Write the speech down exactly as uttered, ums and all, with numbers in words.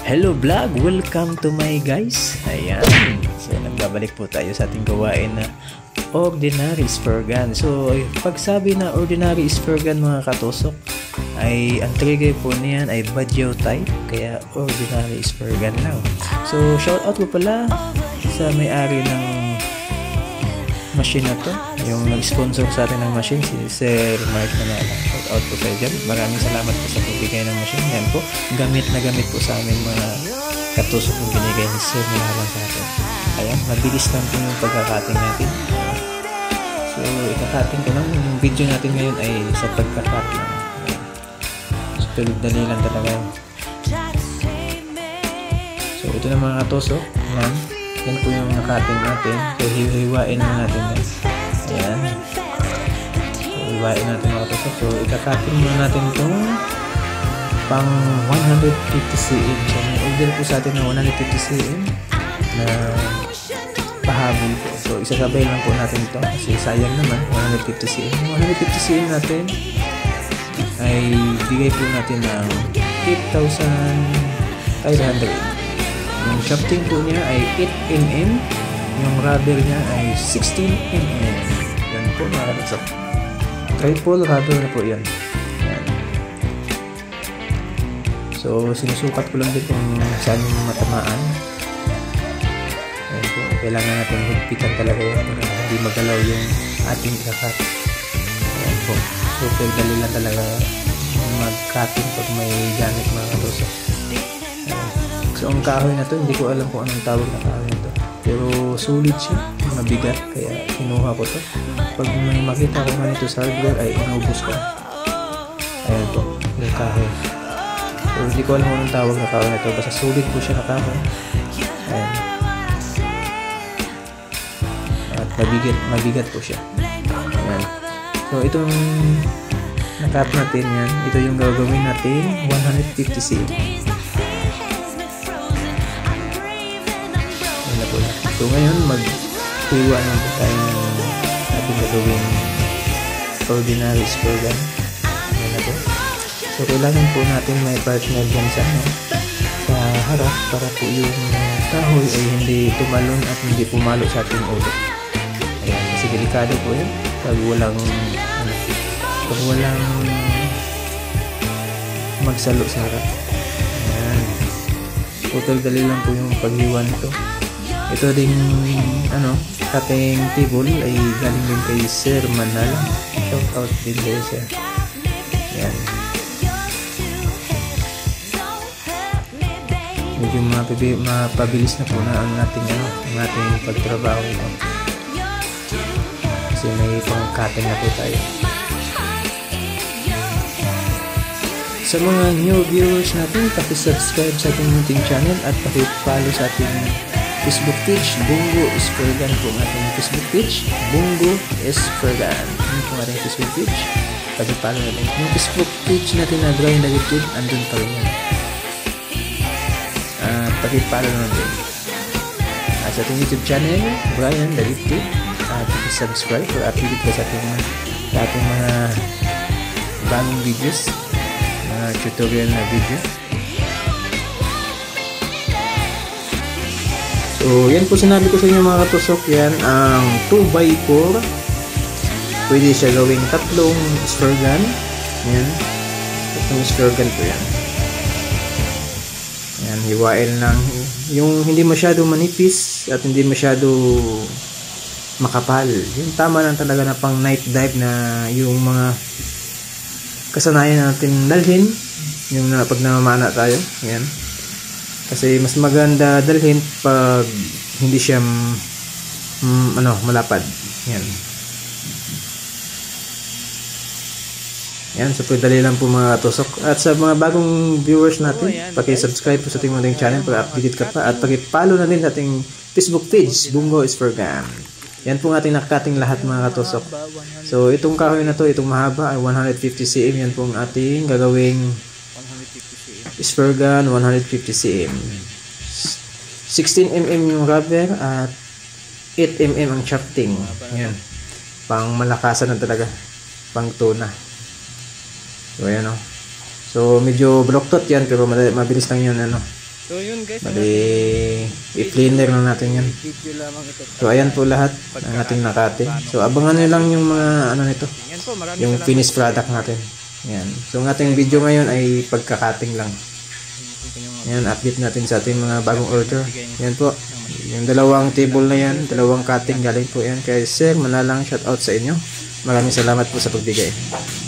Hello vlog! Welcome to my guys! Ayan! So nagbabalik po tayo sa ating gawain na ordinary spur gun. So pag sabi na ordinary spur gun mga katusok, ay ang trigger po niyan ay Bajau type, kaya ordinary spur gun lang. So shout out po pala sa may-ari ng machine na to, yung nag-sponsor sa atin ng machine, si Sir Mark Manala. Shout out po kayo dyan. Maraming salamat po sa pagbigay ng machine. Yan po, gamit na gamit po sa amin mga katusok yung binigay ni Sir Manala sa atin. Ayan, mabilis lang po yung pagkakating natin. So ikakating ko lang. Yung video natin ngayon ay sa pagkakat lang. So tulad-dali lang talaga. So ito na mga katusok. Ayan. Yan po yung nakating natin. So, hihiwain na natin yan. Ayan. So, hiwain natin mga katusok. So, ikakating muna natin itong pang one hundred fifty centimeters. So, may order po sa atin na one hundred fifty centimeters na pahabol po. So, isasabay lang po natin ito kasi sayang naman one hundred fifty centimeters. one hundred fifty centimeters natin ay bigay po natin ng eight thousand five hundred. Yung shafting po niya ay eight millimeters, yung rubber niya ay sixteen millimeters. Yan po mga katusok. Triple rubber na po yan. Yan. So sinusukat ko lang din kung saan yung matamaan. Yan po. Kailangan natin higpitan talaga yan para hindi magalaw yung ating kakat. Yan po. Super dali lang talaga mag-cutting pag may gamit mga katusok. So ang kahoy na to, hindi ko alam kung anong tawag na kahoy na to, pero sulit siya, mabigat, kaya kinuha ko to. Pag may makita ko nga nito sa hardware ay inubos ko. Ayan po, yung kahoy. So hindi ko alam kung anong tawag na kahoy na to, basta sulit po siya na kahoy. Ayan. At mabigat, mabigat po siya. Ayan. So itong nakat natin yan, ito yung gagawin natin one hundred fifty centimeters. So ngayon mag-hiwa na po tayo ng ating gagawing ordinary spur gun. Ayan na po. So kailangan po natin may partner dyan sa, ano, sa harap para po yung kahoy ay hindi tumalon at hindi pumalo sa ating ulo. Ayan, kasi delikado po yan pag walang ano, pag walang magsalo sa harap. Ayan. Total dali lang po yung paghiwa nito. Ito ding ano, cutting table ay galing din kay Sir Manala. Shout out din kay Sir. Yan. Medyo mapabilis na po na ang ating ano, ang ating pagtrabaho ito. Kasi may pang cutting na po tayo. Sa mga new viewers natin, paki-subscribe sa ating munting channel at paki-follow sa ating Facebook page, Bungo Spur Gun po ang ating Facebook page, Bungo Spur Gun. Ano po ang ating Facebook page? Pag-follow natin. Yung Facebook page natin na Brian David, andun pa rin yan. Uh, pag-follow natin. At sa ating YouTube channel, Brian David, at pag-subscribe or update ko sa ating, sa ating mga bagong videos, mga tutorial na video. So, yan po sinabi ko sa inyo mga katusok, yan ang two by four. Pwede siya gawing tatlong spur gun. Yan. Tatlong spur gun po yan. Yan, hiwain lang. Yung hindi masyado manipis at hindi masyado makapal. Yung tama lang talaga na pang night dive na yung mga kasanayan natin dalhin. Yung na, pag namamana tayo. Yan. Kasi mas maganda dalhin pag hindi siya mm, ano, malapad. Yan. Yan, so dali lang po mga katusok. At sa mga bagong viewers natin, paki-subscribe po sa ating munting channel para updated ka pa. At paki-follow na din sa ating Facebook page, Bungo Spur Gun. Yan po ating nakakating lahat mga katusok. So itong kahoy na to, itong mahaba ay one hundred fifty centimeters. Yan po ang ating gagawing spur gun, one hundred fifty centimeters. sixteen millimeters yung rubber at eight millimeters ang shafting. Yan. Pang malakasan na talaga. Pang tuna. So ayan o. So medyo baloktot yan pero mabilis lang yan ano. So yun guys, Bali, i-cleaner lang natin yan. video lamang ito. So ayan po lahat ng ating nakating. So abangan nyo lang yung mga ano nito, Yan po, maraming yung salamat. finished product natin. Yan. So ang ating video ngayon ay pagkakating lang. Yan, update natin sa ating mga bagong order. Yan po. Yung dalawang table na yan, dalawang cutting galing po yan kay Sir Manalang, shout out sa inyo. Maraming salamat po sa pagbigay.